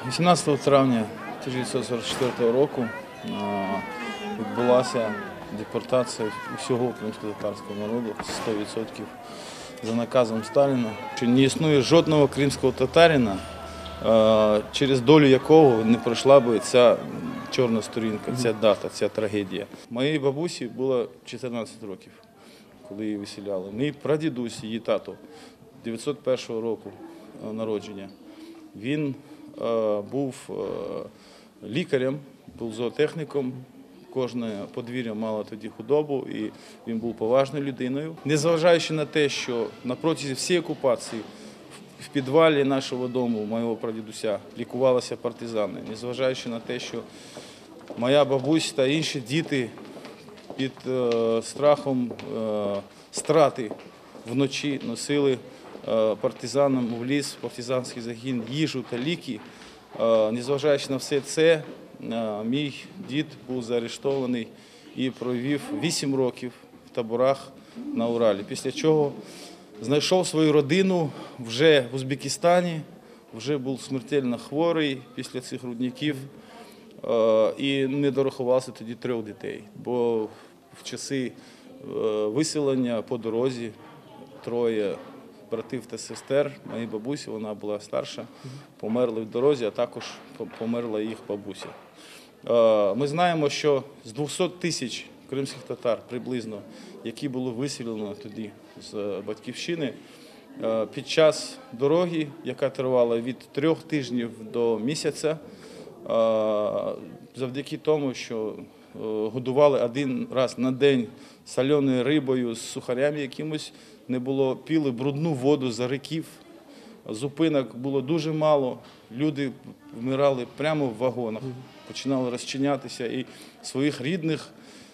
18 травня 1944 року відбулася депортація усього кримськотатарського народу 100% за наказом Сталіна. Не існує жодного кримського татарина, через долю якого не пройшла б ця чорна сторінка, ця дата, ця трагедія. Моїй бабусі було 14 років, коли її виселяли. Мій прадідусь, її тато, 901 року народження. Він був лікарем, був зоотехніком, кожне подвір'я мало тоді худобу, і він був поважною людиною. Незважаючи на те, що на протязі всієї окупації в підвалі нашого дому, моєго прадідуся, лікувалися партизани, незважаючи на те, що моя бабусь та інші діти під страхом страти вночі носили партизанам в ліс, в партизанський загін, їжу та ліки. Незважаючи на все це, мій дід був заарештований і провів 8 років в таборах на Уралі. Після чого знайшов свою родину вже в Узбекистані, вже був смертельно хворий після цих рудників і не дорахувався тоді 3 дітей. Бо в часи виселення по дорозі 3 братів та сестер, моїй бабусі, вона була старша, померли в дорозі, а також померла їх бабуся. Ми знаємо, що з 200 тисяч кримських татар приблизно, які були виселені тоді з батьківщини, під час дороги, яка тривала від 3 тижнів до місяця, завдяки тому, що годували 1 раз на день соленою рибою з сухарями якимось, не було, пили брудну воду з ріків, зупинок було дуже мало, люди вмирали прямо в вагонах, починали розчинятися і своїх рідних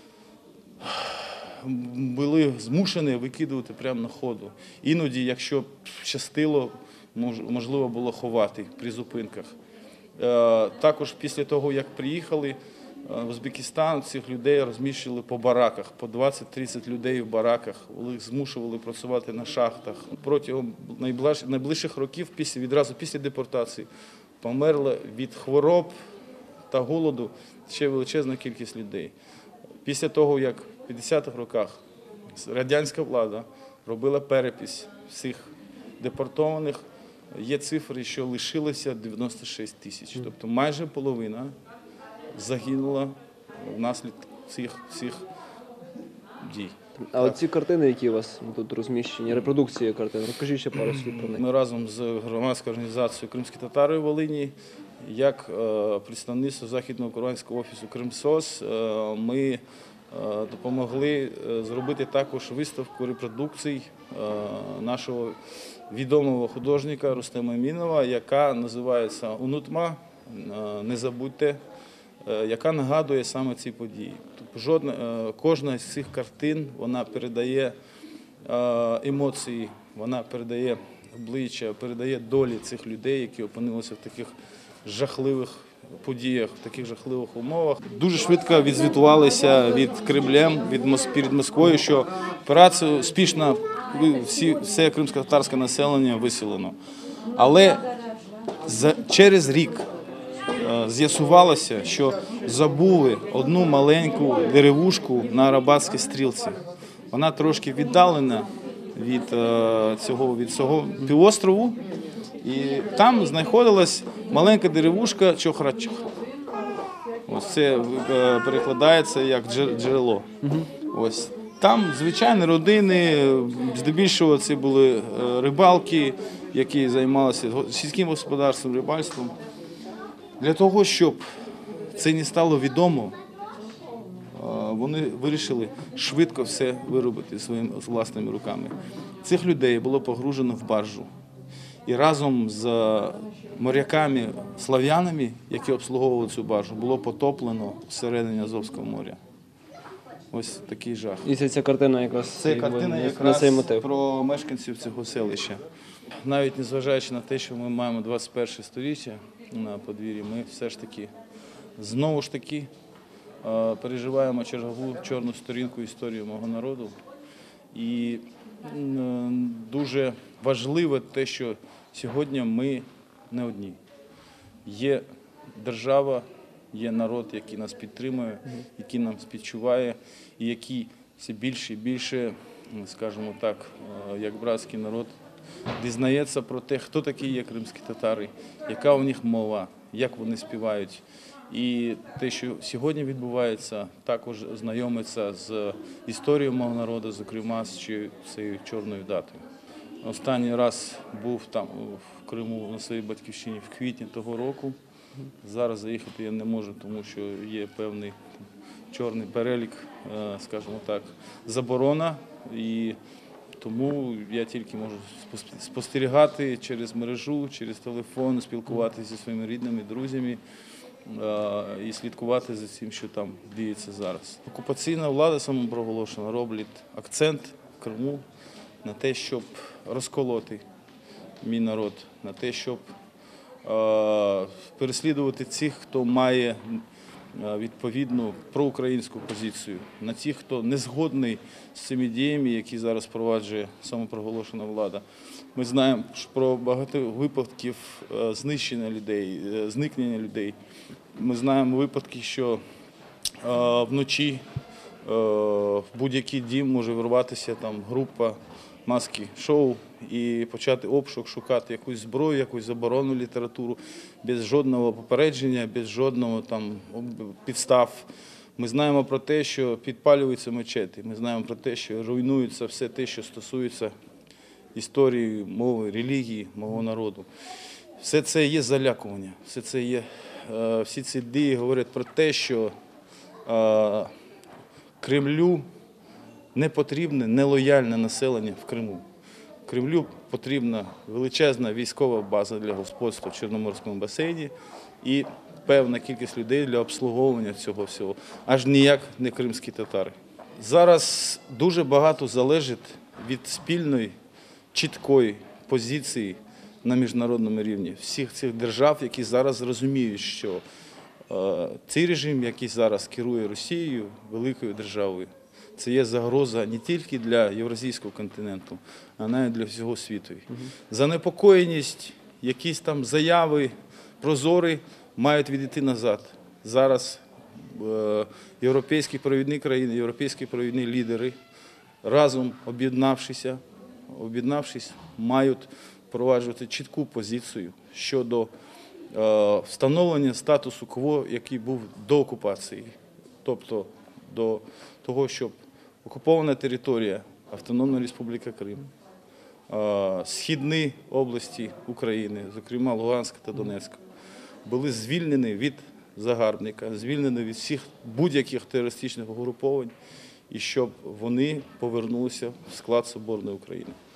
були змушені викидувати прямо на ходу. Іноді, якщо щастило, можливо було ховати при зупинках. Також після того, як приїхали в Узбекистан, цих людей розміщували по бараках, по 20-30 людей в бараках, їх змушували працювати на шахтах. Протягом найближчих років, відразу після депортації, померла від хвороб та голоду ще величезна кількість людей. Після того, як в 50-х роках радянська влада робила перепис всіх депортованих, є цифри, що лишилося 96 тисяч. Тобто майже половина загинула внаслідок цих всіх дій. А оці картини, які у вас тут розміщені, репродукції картин, розкажіть ще пару слів про них. Ми разом з громадською організацією «Кримські татари» в Волині, як представництво Західно-Українського офісу «Кримсос», ми допомогли зробити також виставку репродукцій нашого відомого художника Рустема Емінова, яка називається «Унутма. Не забудьте», яка нагадує саме ці події. Кожна з цих картин, вона передає емоції, вона передає обличчя, передає долі цих людей, які опинилися в таких жахливих подіях, в таких жахливих умовах. Дуже швидко відзвітувалися від Кремлем, перед Москвою, що операцію успішно все кримськотатарське населення виселено. Але через рік з'ясувалося, що забули одну маленьку деревушку на Арабатській стрілці. Вона трошки віддалена від цього півострову, і там знаходилась маленька деревушка Чохрачах. Ось це перекладається як джерело. Ось там звичайні родини, здебільшого це були рибалки, які займалися сільським господарством, рибальством. Для того, щоб це не стало відомо, вони вирішили швидко все виробити своїми власними руками. Цих людей було погружено в баржу. І разом з моряками, слав'янами, які обслуговували цю баржу, було потоплено всередині Азовського моря. Ось такий жах. І ця картина якраз Це картина якраз про мешканців цього селища. Навіть незважаючи на те, що ми маємо 21 сторіччя на подвір'ї, ми все ж таки, знову ж таки, переживаємо чергову чорну сторінку історії мого народу. І дуже важливо те, що сьогодні ми не одні. є держава, є народ, який нас підтримує, який нам співчуває і який все більше і більше, скажімо так, як братський народ, дізнається про те, хто такі є кримські татари, яка у них мова, як вони співають. І те, що сьогодні відбувається, також знайомиться з історією мого народу, зокрема з цією чорною датою. Останній раз був там в Криму на своїй батьківщині в квітні того року. Зараз заїхати я не можу, тому що є певний чорний перелік, скажімо так, заборона. І тому я тільки можу спостерігати через мережу, через телефон, спілкуватися зі своїми рідними, друзями і слідкувати за цим, що там діється зараз. Окупаційна влада самопроголошена робить акцент в Криму на те, щоб розколоти мій народ, на те, щоб переслідувати цих, хто має відповідну проукраїнську позицію, на тих, хто не згодний з цими діями, які зараз впроваджує самопроголошена влада. Ми знаємо про багато випадків знищення людей, зникнення людей. Ми знаємо випадки, що вночі в будь-який дім може вирватися там група маски-шоу і почати обшук, шукати якусь зброю, якусь заборонену літературу, без жодного попередження, без жодного там підстав. Ми знаємо про те, що підпалюються мечети, ми знаємо про те, що руйнується все те, що стосується історії, мови, релігії мого народу. Все це є залякування, всі ці дії говорять про те, що Кремлю не потрібне нелояльне населення в Криму. Кремлю потрібна величезна військова база для господства в Чорноморському басейні і певна кількість людей для обслуговування цього всього, аж ніяк не кримські татари. Зараз дуже багато залежить від спільної, чіткої позиції на міжнародному рівні всіх цих держав, які зараз розуміють, що цей режим, який зараз керує Росією, великою державою, це є загроза не тільки для Євразійського континенту, а навіть для всього світу. Занепокоєність, якісь там заяви, прозорі мають відійти назад. Зараз європейські провідні країни, європейські провідні лідери разом об'єднавшись, мають впроваджувати чітку позицію щодо встановлення статусу кво, який був до окупації. Тобто до того, щоб окупована територія Автономна Республіка Крим, східні області України, зокрема Луганська та Донецька, були звільнені від загарбника, звільнені від всіх будь-яких терористичних угруповань, і щоб вони повернулися в склад Соборної України.